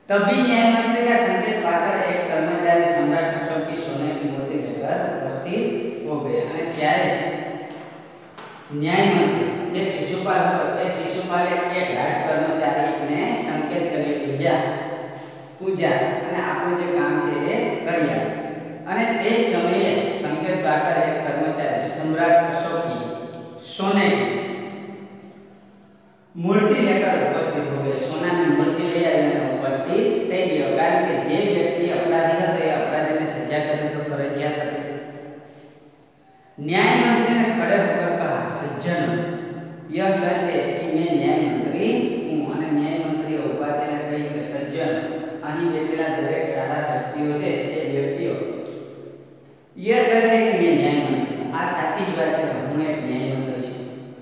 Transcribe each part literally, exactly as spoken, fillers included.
तभी न्याय मंत्री का संकेत पाकर एक कर्मचारी सम्राट अशोक की सोने की मूर्ति लेकर उपस्थित हो गए અને ત્યારે ન્યાય મંત્રી જે શિશુપાલ હતો એ શિશુપાલે એક રાજ કર્મચારીને સંકેત કર્યો કે જા તું જા અને આપણું જે કામ છે એ કરી આવ અને તે જ સમયે સંકેત પાकर એક કર્મચારી सम्राट अशोक की सोने की मूर्ति लेकर उपस्थित हो गए सोना की मूर्ति ले आવીને उपस्थित થઈ ગયો કારણ કે જે વ્યક્તિ અપરાધી હતો એ અપરાધીને સજા કરવી તો ફરજિયાત હતી। न्याय मंत्री ने खड़े होकर कहा सज्जनों यह सच है कि मैं न्याय मंत्री हूँ અને ન્યાય મંત્રીએ ઉભા થઈને કહ્યું કે સજ્જન અહીં બેઠેલા દરેક સારા વ્યક્તિઓ છે તે વ્યક્તિઓ यह सच है कि मैं न्याय मंत्री हूँ આ સાચી જ વાત છે હું એક ન્યાય મંત્રી છું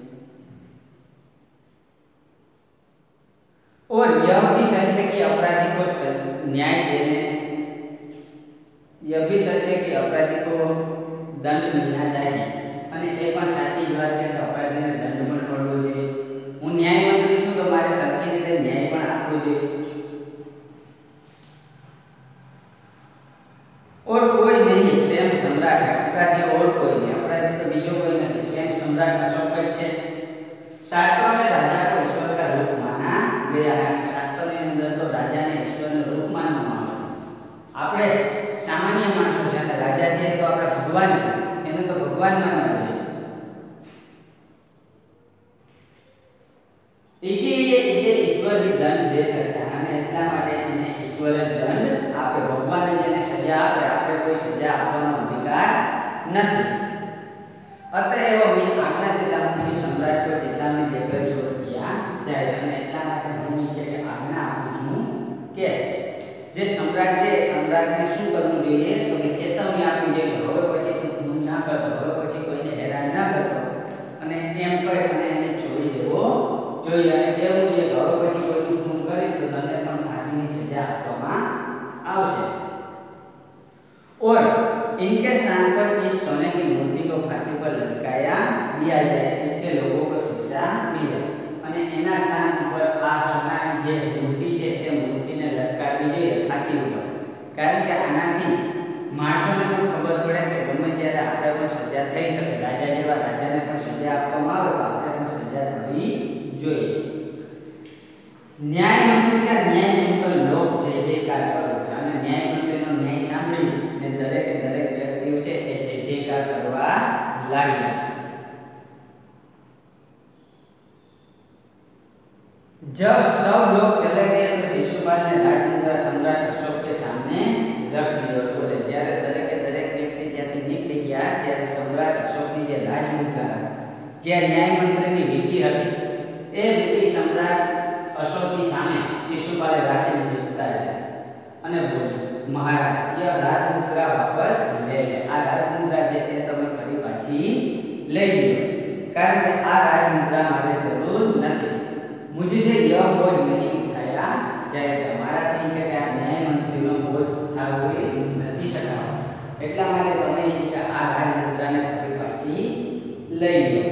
और यह भी सच है कि अपराधी को न्याय देने यह भी सच है कि अपराधी को दंड मिलना चाहिए અને એ પણ સાચી જ વાત છે કે અપરાધીને દંડ પણ મળવો જોઈએ હું ન્યાય મંત્રી છું તો મારે સરખી રીતે ન્યાય પણ આપવો જોઈએ और कोई नहीं स्वयं सम्राट है अपराधी और कोई नहीं अपराधी तो बीजो कोई नहीं स्वयं सम्राट अशोक જ છે शास्त्रों में राजा को ईश्वर का रूप माना गया है शास्त्रों के अंदर तो राजा ने ईश्वर નું રૂપ માનવામાં આવે છે આપણે सामान्य माणसों છે રાજા છે તો આપણે ભગવાન છે એને તો ભગવાન માનવા જોઈએ इसीलिए इसे ईश्वर ही दंड दे सकता है અને એટલા માટે એને ઈશ્વર દંડ આપે ભગવાન જ એને સજા આપે આપણે કોઈ સજા આપવાનો અધિકાર નથી अतएव मैं आज्ञा देता हूँ कि सम्राट को चेतावनी देकर छोड़ दिया जाए અને એટલા માટે હું કે આજ્ઞા આપું છું કે જે સમ્રાટ છે સમ્રાટને શું કરવું જોઈએ તો કે ચેતવણી આપવી જોઈએ હવે પછી તું ખૂન ના કરતો હવે પછી કોઈને હેરાન ના કરતો અને એમ કહે અને એને છોડી દેવો જોઈએ અને કહેવું જોઈએ કે હવે પછી કોઈ તું ખૂન કરીશ તો તને પણ ફાંસીની સજા આપવામાં આવશે और इनके स्थान पर इस सोने की मूर्ति को फांसी पर लटकाया दिया जाए इससे लोगों को शिक्षा मिले અને એના સ્થાન ઉપર આ સોનાની જે મૂર્તિ છે તે મૂર્તિને લટકાવવી જોઈએ ફાંસી ઉપર કારણ કે આનાથી માણસોને પણ ખબર પડે કે ગમે ત્યારે આપણે પણ સજા થઈ શકે રાજા જેવા રાજાને પણ સજા આપવામાં આવે તો આપણે પણ સજા થવી જોઈએ ન્યાય મંત્રી का न्याय सुनकर लोग जय जयकार कर उठा અને ન્યાય મંત્રીનો ન્યાય સાંભળી ને દરેકે દરેક વ્યક્તિઓ છે એ જય જયકાર કરવા લાગ્યા जब सब लोग चले गए तो शिशुपाल ने राजमुद्रा सम्राट अशोक के सामने रख दी और बोले જ્યારે દરેકે દરેક વ્યક્તિ ત્યાંથી નીકળી ગયા ત્યારે સમ્રાટ અશોકની જે રાજમુદ્રા જે ન્યાય મંત્રીની વીંટી હતી એ વીંટી સમ્રાટ અશોકની સામે શિશુપાલે રાખી દીધી અને બોલ્યું महाराज यह राजमुद्रा वापस ले ले आ राजमुद्रा છે તે તમે ફરી પાછી લઈ લો કારણ કે આ राजमुद्रा મારે જરૂર નથી मुझसे यह बोझ नहीं उठाया जाएगा મારાથી કે આ ન્યાય મંત્રીનો બોझ ઉઠાવવો એ નથી શકાતો એટલા માટે તમે કે આ राजमुद्राને ફરી પાછી લઈ લો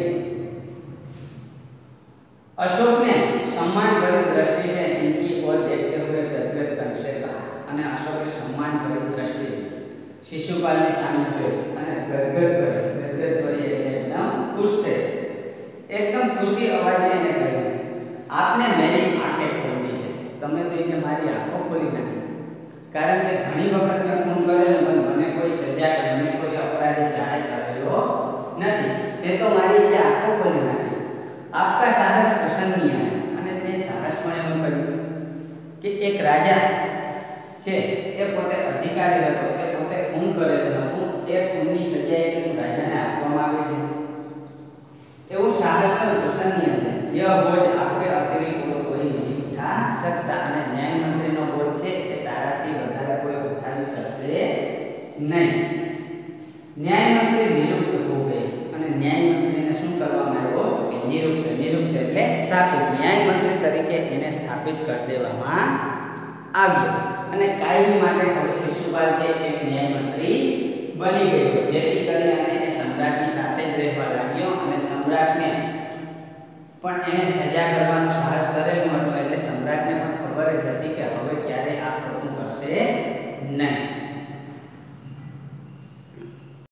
अशोक ने सम्मान भरी दृष्टि से इनकी ओर देखते हुए गदगद कंठ से कहा અને અશોકે सम्मान भरी दृष्टि शिशुपालની સામે જોઈ અને ગદગદ ભરી ગદગદ ભરી એટલે એકદમ ખુશ થઈ एकदम खुशी अवाजे એને કહ્યું आपने मेरी आंखें खोल दी है તમે તો કે મારી આંખો ખોલી નાખી કારણ કે ઘણી વખત મેં ખૂન કરેલો પણ મને કોઈ સજા કે મને કોઈ અપરાધી જાહેર કરેલો નથી તે તો મારી જે આંખો ખોલી નાખી आपका साहस प्रशंसनीय है અને તે સાહસ પણ એવું કર્યું કે એક રાજા છે એ પોતે અધિકારી હતો એ પોતે ખૂન કરેલો હતો એ ખૂનની સજા એટલે રાજાને આપવામાં આવે છે એવું સાહસ પણ પ્રશંસનીય છે यह बोझ आपके अतिरिक्त कोई नहीं उठा सकता અને ન્યાય મંત્રીનો બોझ છે એ તારાથી વધારે કોઈ ઉઠાવી શકશે નહીં ન્યાય મંત્રી નિરુક્ત હો ગए અને ન્યાય મંત્રીને શું કરવામાં આવ્યો તો કે નિરુક્ત નિરુક્ત એટલે સ્થાપિત ન્યાય મંત્રી તરીકે એને સ્થાપિત કરી દેવામાં આવ્યો અને કાયમી માટે હવે શિશુપાલ છે એક ન્યાય મંત્રી બની ગયો જેથી કરી અને એ સમ્રાટની સાથે જ રહેવા લાગ્યો અને સમ્રાટને પણ એને સજા કરવાનું સાહસ કરેલું હતું એટલે સમ્રાટને પણ ખબર ખબર જ હતી કે હવે ક્યારે આ ખોટું કરશે નહીં.